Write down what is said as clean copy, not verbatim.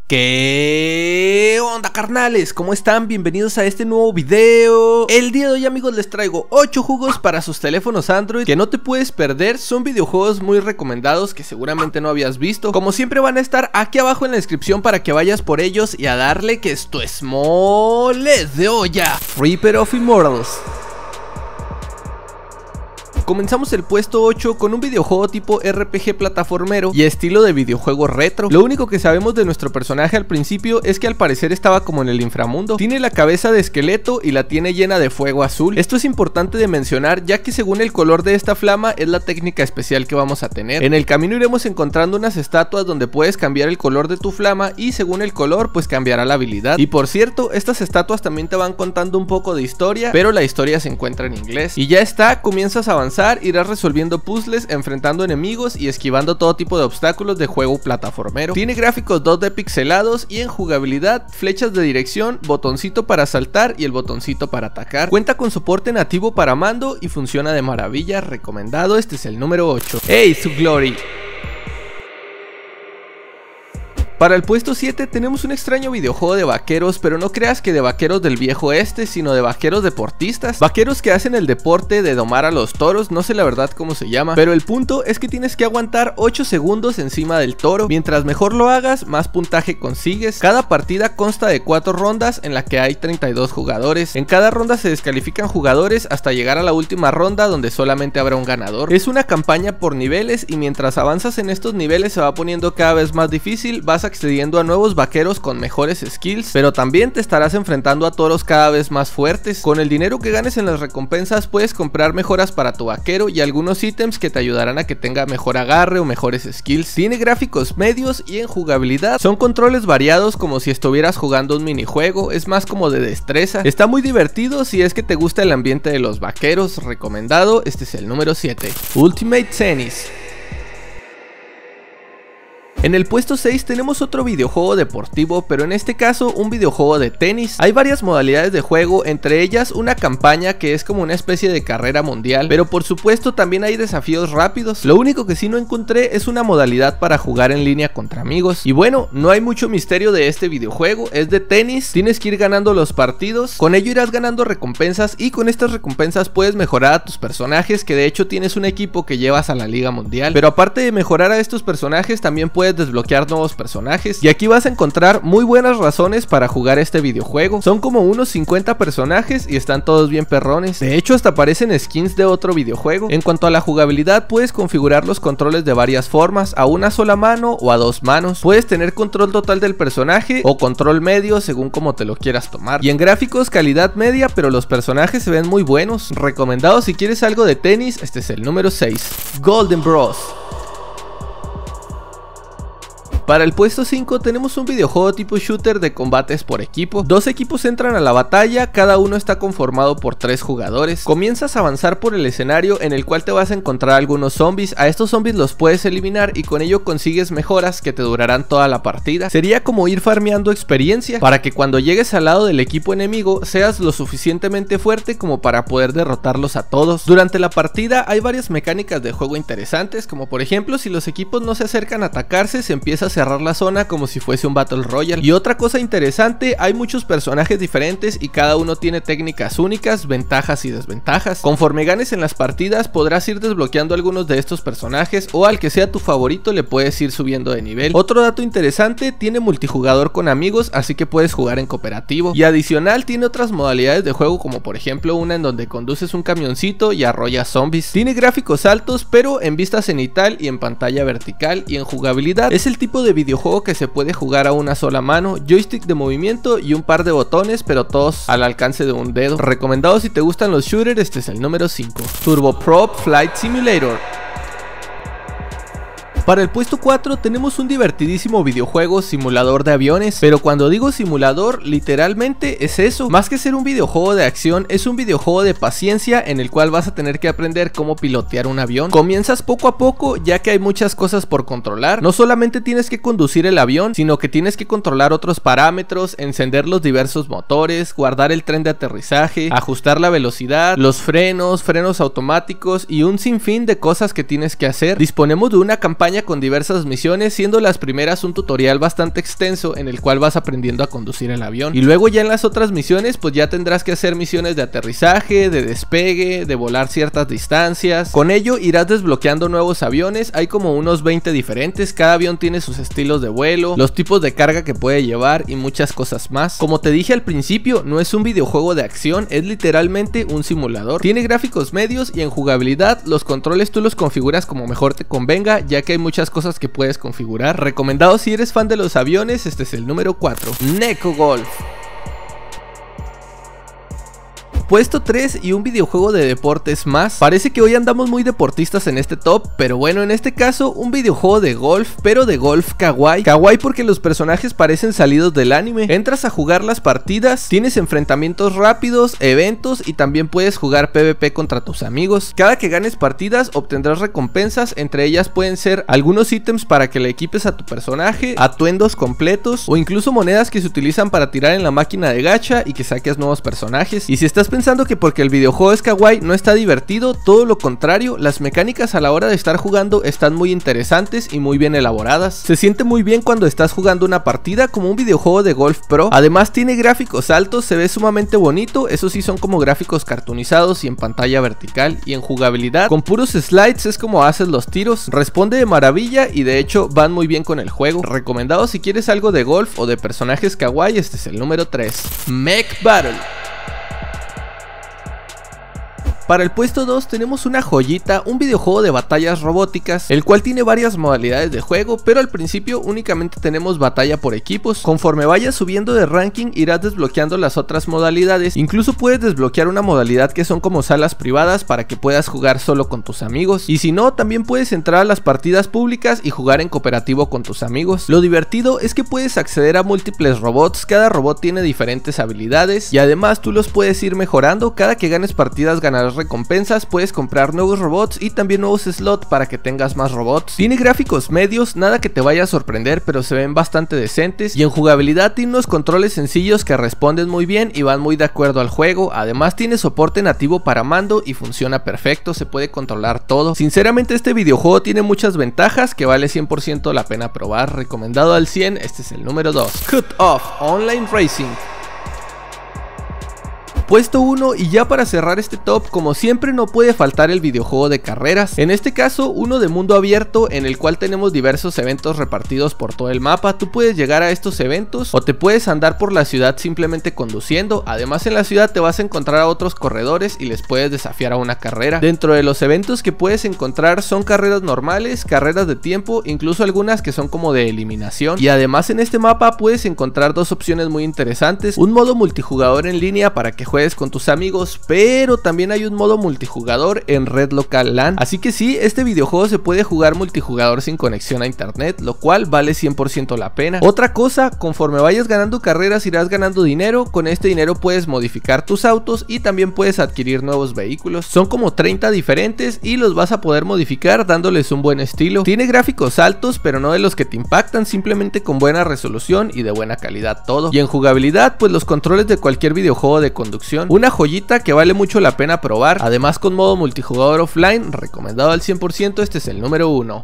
¿Qué onda, carnales? ¿Cómo están? Bienvenidos a este nuevo video. El día de hoy, amigos, les traigo 8 juegos para sus teléfonos Android que no te puedes perder. Son videojuegos muy recomendados que seguramente no habías visto. Como siempre van a estar aquí abajo en la descripción para que vayas por ellos y a darle que esto es mole de olla. Reaper of Immortals. Comenzamos el puesto 8 con un videojuego tipo RPG plataformero y estilo de videojuego retro. Lo único que sabemos de nuestro personaje al principio es que al parecer estaba como en el inframundo. Tiene la cabeza de esqueleto y la tiene llena de fuego azul. Esto es importante de mencionar, ya que según el color de esta flama es la técnica especial que vamos a tener. En el camino iremos encontrando unas estatuas donde puedes cambiar el color de tu flama y según el color pues cambiará la habilidad. Y por cierto, estas estatuas también te van contando un poco de historia, pero la historia se encuentra en inglés. Y ya está, comienzas a avanzar. Irás resolviendo puzzles, enfrentando enemigos y esquivando todo tipo de obstáculos de juego plataformero. Tiene gráficos 2D pixelados y en jugabilidad, flechas de dirección, botoncito para saltar y el botoncito para atacar. Cuenta con soporte nativo para mando y funciona de maravilla, recomendado. Este es el número 8. ¡Hey, su Glory! Para el puesto 7 tenemos un extraño videojuego de vaqueros, pero no creas que de vaqueros del viejo oeste, sino de vaqueros deportistas. Vaqueros que hacen el deporte de domar a los toros, no sé la verdad cómo se llama, pero el punto es que tienes que aguantar 8 segundos encima del toro. Mientras mejor lo hagas, más puntaje consigues. Cada partida consta de 4 rondas en la que hay 32 jugadores. En cada ronda se descalifican jugadores hasta llegar a la última ronda donde solamente habrá un ganador. Es una campaña por niveles y mientras avanzas en estos niveles se va poniendo cada vez más difícil, vas accediendo a nuevos vaqueros con mejores skills, pero también te estarás enfrentando a toros cada vez más fuertes. Con el dinero que ganes en las recompensas puedes comprar mejoras para tu vaquero y algunos ítems que te ayudarán a que tenga mejor agarre o mejores skills. Tiene gráficos medios y en jugabilidad son controles variados como si estuvieras jugando un minijuego, es más como de destreza. Está muy divertido si es que te gusta el ambiente de los vaqueros, recomendado. Este es el número 7. Ultimate Tennis. En el puesto 6 tenemos otro videojuego deportivo, pero en este caso un videojuego de tenis. Hay varias modalidades de juego, entre ellas una campaña que es como una especie de carrera mundial, pero por supuesto también hay desafíos rápidos. Lo único que sí no encontré es una modalidad para jugar en línea contra amigos. Y bueno, no hay mucho misterio de este videojuego, es de tenis, tienes que ir ganando los partidos, con ello irás ganando recompensas y con estas recompensas puedes mejorar a tus personajes, que de hecho tienes un equipo que llevas a la liga mundial. Pero aparte de mejorar a estos personajes también puedes desbloquear nuevos personajes y aquí vas a encontrar muy buenas razones para jugar este videojuego. Son como unos 50 personajes y están todos bien perrones. De hecho hasta aparecen skins de otro videojuego. En cuanto a la jugabilidad puedes configurar los controles de varias formas, a una sola mano o a 2 manos. Puedes tener control total del personaje o control medio según como te lo quieras tomar. Y en gráficos calidad media, pero los personajes se ven muy buenos. Recomendado si quieres algo de tenis. Este es el número 6. Golden Bros. Para el puesto 5 tenemos un videojuego tipo shooter de combates por equipo. 2 equipos entran a la batalla, cada uno está conformado por 3 jugadores. Comienzas a avanzar por el escenario en el cual te vas a encontrar algunos zombies. A estos zombies los puedes eliminar y con ello consigues mejoras que te durarán toda la partida. Sería como ir farmeando experiencia para que cuando llegues al lado del equipo enemigo seas lo suficientemente fuerte como para poder derrotarlos a todos. Durante la partida hay varias mecánicas de juego interesantes, como por ejemplo si los equipos no se acercan a atacarse se empieza a cerrar la zona como si fuese un Battle Royale. Y otra cosa interesante, hay muchos personajes diferentes y cada uno tiene técnicas únicas, ventajas y desventajas. Conforme ganes en las partidas podrás ir desbloqueando algunos de estos personajes o al que sea tu favorito le puedes ir subiendo de nivel. Otro dato interesante, tiene multijugador con amigos, así que puedes jugar en cooperativo. Y adicional tiene otras modalidades de juego como por ejemplo una en donde conduces un camioncito y arrollas zombies. Tiene gráficos altos pero en vista cenital y en pantalla vertical, y en jugabilidad es el tipo de videojuego que se puede jugar a una sola mano, joystick de movimiento y un par de botones, pero todos al alcance de un dedo. Recomendado si te gustan los shooters. Este es el número 5. Turbo Prop Flight Simulator. Para el puesto 4 tenemos un divertidísimo videojuego simulador de aviones, pero cuando digo simulador literalmente es eso, más que ser un videojuego de acción es un videojuego de paciencia en el cual vas a tener que aprender cómo pilotear un avión. Comienzas poco a poco ya que hay muchas cosas por controlar, no solamente tienes que conducir el avión, sino que tienes que controlar otros parámetros, encender los diversos motores, guardar el tren de aterrizaje, ajustar la velocidad, los frenos automáticos y un sinfín de cosas que tienes que hacer. Disponemos de una campaña acompaña con diversas misiones, siendo las primeras un tutorial bastante extenso en el cual vas aprendiendo a conducir el avión, y luego ya en las otras misiones pues ya tendrás que hacer misiones de aterrizaje, de despegue, de volar ciertas distancias. Con ello irás desbloqueando nuevos aviones, hay como unos 20 diferentes, cada avión tiene sus estilos de vuelo, los tipos de carga que puede llevar y muchas cosas más. Como te dije al principio, no es un videojuego de acción, es literalmente un simulador. Tiene gráficos medios y en jugabilidad los controles tú los configuras como mejor te convenga, ya que hay muchas cosas que puedes configurar. Recomendado si eres fan de los aviones, este es el número 4, Neko Golf. Puesto 3 y un videojuego de deportes más. Parece que hoy andamos muy deportistas en este top, pero bueno, en este caso un videojuego de golf, pero de golf kawaii. Kawaii porque los personajes parecen salidos del anime. Entras a jugar las partidas, tienes enfrentamientos rápidos, eventos y también puedes jugar PvP contra tus amigos. Cada que ganes partidas obtendrás recompensas, entre ellas pueden ser algunos ítems para que le equipes a tu personaje, atuendos completos o incluso monedas que se utilizan para tirar en la máquina de gacha y que saques nuevos personajes. Y si estás pensando que porque el videojuego es kawaii no está divertido, todo lo contrario, las mecánicas a la hora de estar jugando están muy interesantes y muy bien elaboradas. Se siente muy bien cuando estás jugando una partida como un videojuego de golf pro. Además tiene gráficos altos, se ve sumamente bonito, eso sí son como gráficos cartoonizados y en pantalla vertical, y en jugabilidad con puros slides es como haces los tiros, responde de maravilla y de hecho van muy bien con el juego. Recomendado si quieres algo de golf o de personajes kawaii, este es el número 3, Mech Battle. Para el puesto 2 tenemos una joyita, un videojuego de batallas robóticas, el cual tiene varias modalidades de juego, pero al principio únicamente tenemos batalla por equipos. Conforme vayas subiendo de ranking irás desbloqueando las otras modalidades, incluso puedes desbloquear una modalidad que son como salas privadas para que puedas jugar solo con tus amigos, y si no también puedes entrar a las partidas públicas y jugar en cooperativo con tus amigos. Lo divertido es que puedes acceder a múltiples robots, cada robot tiene diferentes habilidades y además tú los puedes ir mejorando. Cada que ganes partidas ganarás recompensas, puedes comprar nuevos robots y también nuevos slots para que tengas más robots. Tiene gráficos medios, nada que te vaya a sorprender, pero se ven bastante decentes, y en jugabilidad tiene unos controles sencillos que responden muy bien y van muy de acuerdo al juego. Además tiene soporte nativo para mando y funciona perfecto, se puede controlar todo. Sinceramente este videojuego tiene muchas ventajas que vale 100% la pena probar. Recomendado al 100, este es el número 2, Cut Off Online Racing. Puesto 1, y ya para cerrar este top, como siempre no puede faltar el videojuego de carreras, en este caso uno de mundo abierto en el cual tenemos diversos eventos repartidos por todo el mapa. Tú puedes llegar a estos eventos o te puedes andar por la ciudad simplemente conduciendo. Además en la ciudad te vas a encontrar a otros corredores y les puedes desafiar a una carrera. Dentro de los eventos que puedes encontrar son carreras normales, carreras de tiempo, incluso algunas que son como de eliminación. Y además en este mapa puedes encontrar dos opciones muy interesantes: un modo multijugador en línea para que juegues con tus amigos, pero también hay un modo multijugador en red local LAN. Así que sí, este videojuego se puede jugar multijugador sin conexión a internet, lo cual vale 100% la pena. Otra cosa, conforme vayas ganando carreras irás ganando dinero. Con este dinero puedes modificar tus autos y también puedes adquirir nuevos vehículos. Son como 30 diferentes y los vas a poder modificar dándoles un buen estilo. Tiene gráficos altos, pero no de los que te impactan, simplemente con buena resolución y de buena calidad todo. Y en jugabilidad, pues los controles de cualquier videojuego de conducción. Una joyita que vale mucho la pena probar, además con modo multijugador offline, recomendado al 100%, este es el número 1.